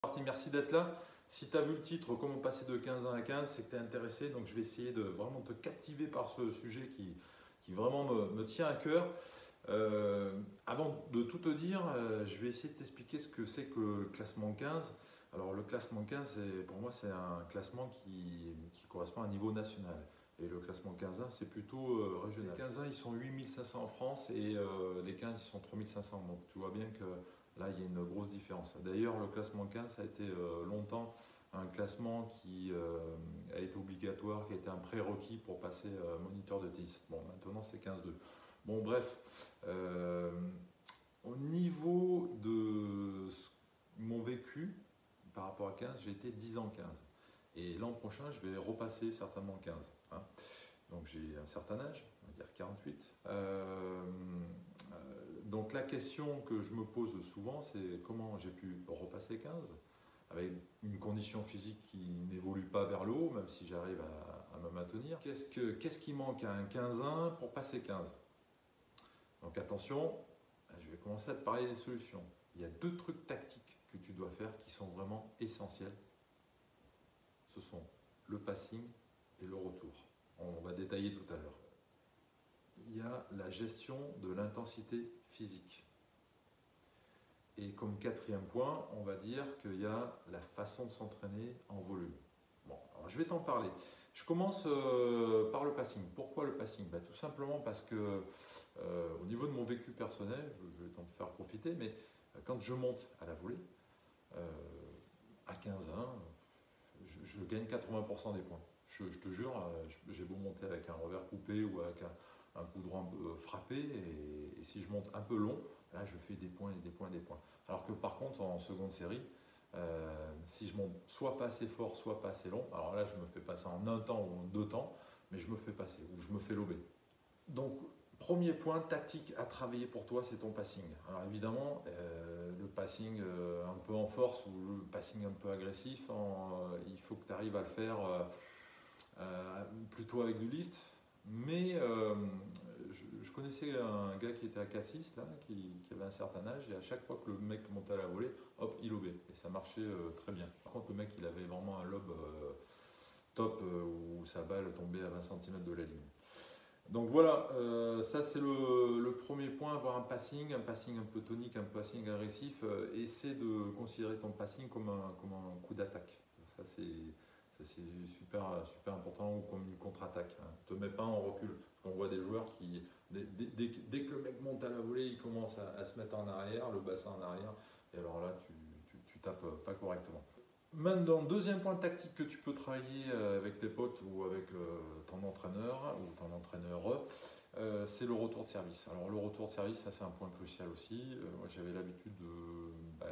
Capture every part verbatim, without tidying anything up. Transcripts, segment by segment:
Parti, merci d'être là. Si tu as vu le titre Comment passer de quinze ans à quinze, c'est que tu es intéressé. Donc je vais essayer de vraiment te captiver par ce sujet qui, qui vraiment me, me tient à cœur. Euh, avant de tout te dire, euh, je vais essayer de t'expliquer ce que c'est que le classement quinze. Alors le classement quinze, pour moi, c'est un classement qui, qui correspond à un niveau national. Et le classement quinze, c'est plutôt euh, régional. Les quinze, ils sont huit mille cinq cents en France et euh, les quinze, ils sont trois mille cinq cents. Donc tu vois bien que là, il y a une grosse différence. D'ailleurs, le classement quinze a été euh, longtemps un classement qui euh, a été obligatoire, qui a été un prérequis pour passer euh, moniteur de T I S. Bon, maintenant, c'est quinze deux. Bon, bref, euh, au niveau de mon vécu par rapport à quinze, j'ai été dix ans quinze. Et l'an prochain, je vais repasser certainement quinze. Hein. Donc j'ai un certain âge, on va dire quarante-huit. Euh, euh, donc la question que je me pose souvent, c'est comment j'ai pu repasser quinze avec une condition physique qui n'évolue pas vers le haut, même si j'arrive à, à me maintenir. Qu'est-ce, que, qu'est-ce qui manque à un quinze un pour passer quinze? Donc attention, je vais commencer à te parler des solutions. Il y a deux trucs tactiques que tu dois faire qui sont vraiment essentiels. Ce sont le passing et le retour. On va détailler tout à l'heure. Il y a la gestion de l'intensité physique. Et comme quatrième point, on va dire qu'il y a la façon de s'entraîner en volume. Bon, alors je vais t'en parler. Je commence euh, par le passing. Pourquoi le passing? Ben, tout simplement parce que euh, au niveau de mon vécu personnel, je, je vais t'en faire profiter, mais euh, quand je monte à la volée, euh, à quinze ans, je, je gagne quatre-vingts pour cent des points. Je, je te jure, j'ai beau monter avec un revers coupé ou avec un, un coup droit frappé, et, et si je monte un peu long, là je fais des points et des points et des points. Alors que par contre en seconde série, euh, si je monte soit pas assez fort, soit pas assez long, alors là je me fais passer en un temps ou en deux temps, mais je me fais passer ou je me fais lober. Donc premier point tactique à travailler pour toi, c'est ton passing. Alors évidemment, euh, le passing euh, un peu en force ou le passing un peu agressif, en, euh, il faut que tu arrives à le faire euh, euh, plutôt avec du lift. Mais euh, je, je connaissais un gars qui était à Cassis, là, qui, qui avait un certain âge, et à chaque fois que le mec montait à la volée, hop, il lobait. Et ça marchait euh, très bien. Par contre, le mec, il avait vraiment un lob euh, top euh, où sa balle tombait à vingt centimètres de la ligne. Donc voilà, euh, ça c'est le, le premier point, avoir un passing, un passing un peu tonique, un passing agressif. Euh, essaie de considérer ton passing comme un, comme un coup d'attaque. Ça c'est super, super important, ou comme une contre-attaque. Hein. Ne te mets pas en recul. Parce qu'on voit des joueurs qui, dès, dès, dès que le mec monte à la volée, il commence à, à se mettre en arrière, le bassin en arrière. Et alors là, tu, tu, tu tapes pas correctement. Maintenant, deuxième point tactique que tu peux travailler avec tes potes ou avec euh, ton entraîneur ou ton entraîneur, euh, c'est le retour de service. Alors le retour de service, ça c'est un point crucial aussi. Euh, moi j'avais l'habitude de, bah,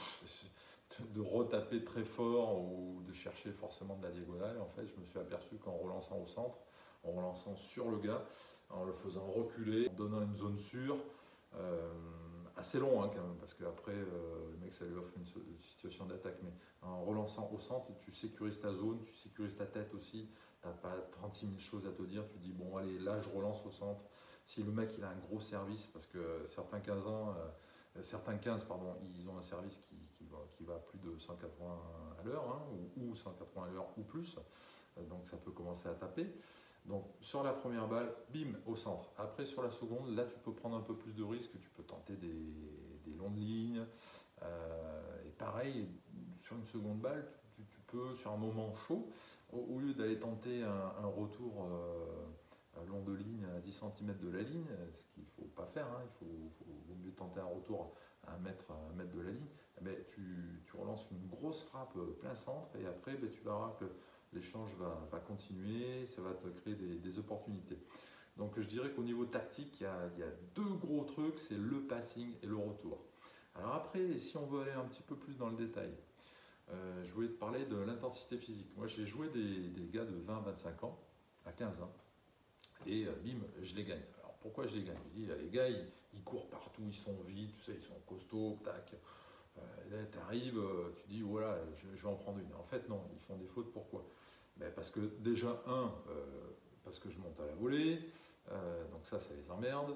de retaper très fort ou de chercher forcément de la diagonale. En fait, je me suis aperçu qu'en relançant au centre, en relançant sur le gars, en le faisant reculer, en donnant une zone sûre, euh, assez long hein, quand même, parce qu'après euh, le mec ça lui offre une, une situation d'attaque, mais en relançant au centre, tu sécurises ta zone, tu sécurises ta tête aussi, tu n'as pas trente-six mille choses à te dire, tu dis bon allez là je relance au centre. Si le mec il a un gros service, parce que certains quinze ans, euh, certains quinze pardon, ils ont un service qui, qui, va, qui va à plus de cent quatre-vingts à l'heure, hein, ou, ou cent quatre-vingts à l'heure ou plus, donc ça peut commencer à taper. Donc sur la première balle, bim, au centre. Après sur la seconde, là tu peux prendre un peu plus de risques, tu peux tenter des, des longues lignes. Euh, et pareil, sur une seconde balle, tu, tu, tu peux, sur un moment chaud, au, au lieu d'aller tenter un, un retour euh, long de ligne à dix centimètres de la ligne, ce qu'il ne faut pas faire, hein, il faut, faut, vaut mieux tenter un retour à un mètre, à un mètre de la ligne, eh tu, tu relances une grosse frappe plein centre et après ben, tu verras que l'échange va, va continuer, ça va te créer des, des opportunités. Donc je dirais qu'au niveau tactique, il y, a, il y a deux gros trucs, c'est le passing et le retour. Alors après, si on veut aller un petit peu plus dans le détail, euh, je voulais te parler de l'intensité physique. Moi j'ai joué des, des gars de vingt à vingt-cinq ans, à quinze ans, et euh, bim, je les gagne. Alors pourquoi je les gagne? Je dis, les gars, ils, ils courent partout, ils sont vides, tu sais, ils sont costauds, tac. Euh, tu arrives, tu dis, voilà, je, je vais en prendre une. En fait non, ils font des fautes, pourquoi? Ben, parce que déjà, un, euh, parce que je monte à la volée, euh, donc ça, ça les emmerde.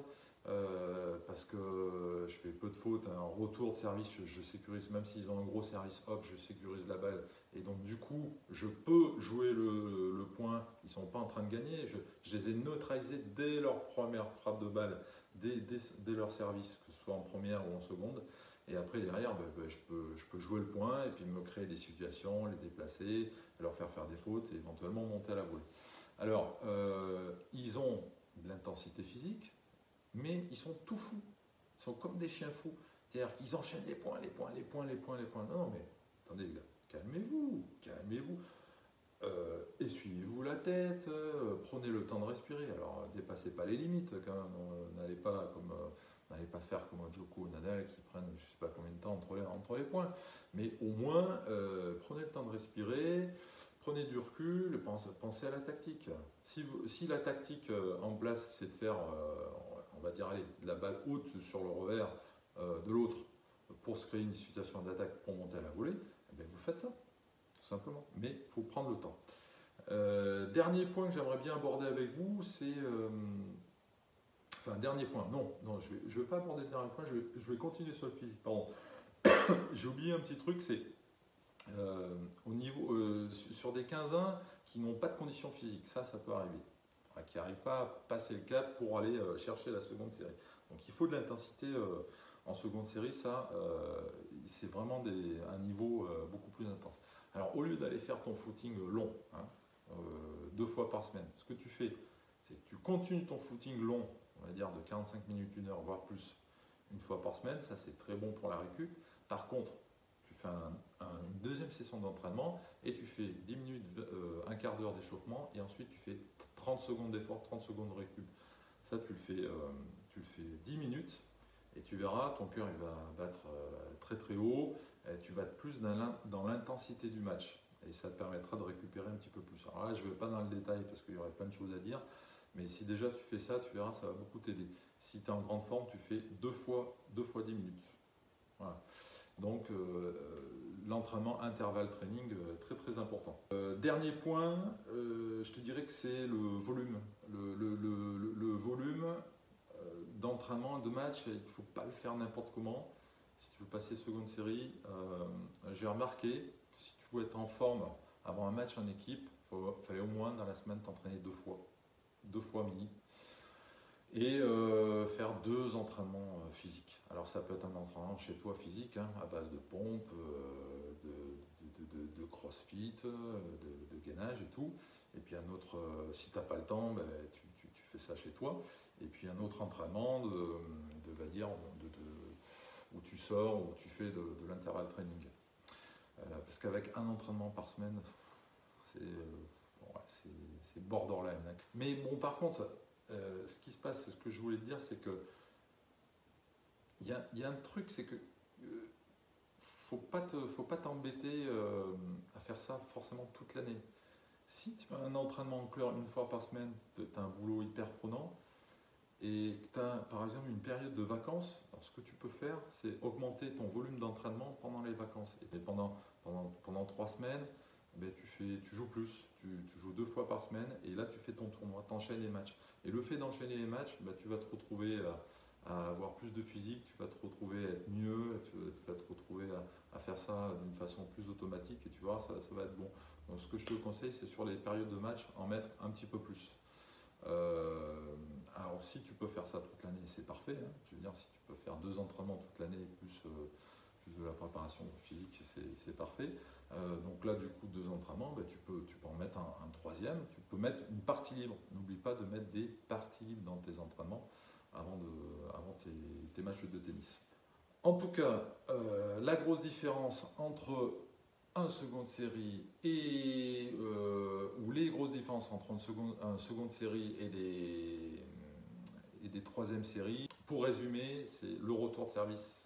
euh, parce que je fais peu de fautes. En retour de service, je, je sécurise, même s'ils ont un gros service, hop, je sécurise la balle. Et donc du coup, je peux jouer le, le point. Ils ne sont pas en train de gagner. Je, je les ai neutralisés dès leur première frappe de balle, dès, dès, dès leur service, que ce soit en première ou en seconde. Et après, derrière, ben, ben, je, peux, je peux jouer le point et puis me créer des situations, les déplacer, leur faire faire des fautes et éventuellement monter à la boule. Alors, euh, ils ont de l'intensité physique, mais ils sont tout fous. Ils sont comme des chiens fous. C'est-à-dire qu'ils enchaînent les points, les points, les points, les points, les points. Non, non, mais attendez, les gars, calmez-vous, calmez-vous. Euh, essuyez-vous la tête, euh, prenez le temps de respirer. Alors, dépassez pas les limites quand même. N'allez pas comme... Euh, N'allez pas faire comme Djoko ou Nadal qui prennent je ne sais pas combien de temps entre les, entre les points. Mais au moins, euh, prenez le temps de respirer, prenez du recul, pensez, pensez à la tactique. Si, vous, si la tactique euh, en place, c'est de faire, euh, on va dire, allez, de la balle haute sur le revers euh, de l'autre pour se créer une situation d'attaque pour monter à la volée, eh bien, vous faites ça, tout simplement. Mais il faut prendre le temps. Euh, dernier point que j'aimerais bien aborder avec vous, c'est... Euh, Enfin, dernier point, non, non, je ne vais, vais pas aborder le dernier point, je vais, je vais continuer sur le physique, pardon. J'ai oublié un petit truc, c'est euh, au niveau, euh, sur des quinze un qui n'ont pas de conditions physiques, ça, ça peut arriver, enfin, qui n'arrivent pas à passer le cap pour aller euh, chercher la seconde série. Donc il faut de l'intensité euh, en seconde série, ça, euh, c'est vraiment des, un niveau euh, beaucoup plus intense. Alors au lieu d'aller faire ton footing long, hein, euh, deux fois par semaine, ce que tu fais, c'est que tu continues ton footing long, on va dire de quarante-cinq minutes, une heure, voire plus, une fois par semaine. Ça, c'est très bon pour la récup. Par contre, tu fais un, un, une deuxième session d'entraînement et tu fais dix minutes, euh, un quart d'heure d'échauffement et ensuite tu fais trente secondes d'effort, trente secondes de récup. Ça, tu le fais, euh, tu le fais dix minutes et tu verras, ton cœur il va battre euh, très très haut et tu vas être plus dans l'intensité du match. Et ça te permettra de récupérer un petit peu plus. Alors là, je ne vais pas dans le détail parce qu'il y aurait plein de choses à dire. Mais si déjà tu fais ça, tu verras, ça va beaucoup t'aider. Si tu es en grande forme, tu fais deux fois, deux fois dix minutes. Voilà. Donc euh, l'entraînement intervalle training, euh, très très important. Euh, dernier point, euh, je te dirais que c'est le volume. Le, le, le, le volume euh, d'entraînement, de match, il ne faut pas le faire n'importe comment. Si tu veux passer seconde série, euh, j'ai remarqué que si tu veux être en forme avant un match en équipe, il fallait au moins dans la semaine t'entraîner deux fois. deux fois mini, et euh, faire deux entraînements euh, physiques. Alors ça peut être un entraînement chez toi physique, hein, à base de pompe, euh, de, de, de, de crossfit, de, de gainage et tout. Et puis un autre, euh, si tu n'as pas le temps, ben, tu, tu, tu fais ça chez toi. Et puis un autre entraînement de, de, va dire, de, de, où tu sors, où tu fais de, de l'intervalle training. Euh, parce qu'avec un entraînement par semaine, c'est... Euh, c'est borderline. Mais bon, par contre, euh, ce qui se passe, ce que je voulais te dire, c'est que il y a, y a un truc, c'est que euh, faut pas te, faut pas t'embêter euh, à faire ça forcément toute l'année. Si tu as un entraînement en clair une fois par semaine, tu as un boulot hyper prenant, et que tu as par exemple une période de vacances, alors ce que tu peux faire, c'est augmenter ton volume d'entraînement pendant les vacances. Et pendant, pendant, pendant trois semaines, ben, tu, fais, tu joues plus, tu, tu joues deux fois par semaine et là tu fais ton tournoi, tu enchaînes les matchs. Et le fait d'enchaîner les matchs, ben, tu vas te retrouver à, à avoir plus de physique, tu vas te retrouver à être mieux, tu, tu vas te retrouver à, à faire ça d'une façon plus automatique et tu vois, ça, ça va être bon. Donc ce que je te conseille, c'est sur les périodes de match, en mettre un petit peu plus. Euh, alors si tu peux faire ça toute l'année, c'est parfait. Hein. Je veux dire, si tu peux faire deux entraînements toute l'année, plus, euh, plus de la préparation physique, c'est parfait. Euh, donc là, du coup, deux entraînements, bah, tu, peux, tu peux en mettre un, un troisième. Tu peux mettre une partie libre. N'oublie pas de mettre des parties libres dans tes entraînements avant, de, avant tes, tes matchs de tennis. En tout cas, euh, la grosse différence entre un seconde série et euh, ou les grosses différences entre une seconde, une seconde série et des, et des troisièmes séries, pour résumer, c'est le retour de service,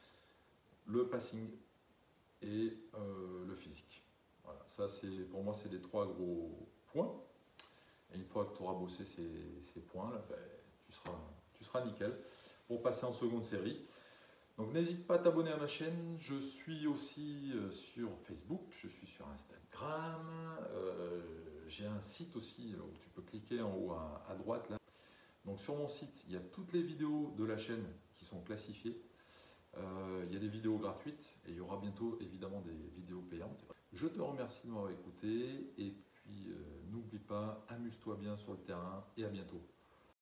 le passing et euh, le physique. Voilà, ça c'est pour moi c'est les trois gros points. Et une fois que tu auras bossé ces, ces points, là, ben, tu, seras, tu seras nickel pour passer en seconde série. Donc n'hésite pas à t'abonner à ma chaîne, je suis aussi euh, sur Facebook, je suis sur Instagram, euh, j'ai un site aussi où tu peux cliquer en haut à, à droite là. Donc sur mon site, il y a toutes les vidéos de la chaîne qui sont classifiées. Euh, il y a des vidéos gratuites et il y aura bientôt évidemment des vidéos payantes. Je te remercie de m'avoir écouté et puis euh, n'oublie pas, amuse-toi bien sur le terrain et à bientôt.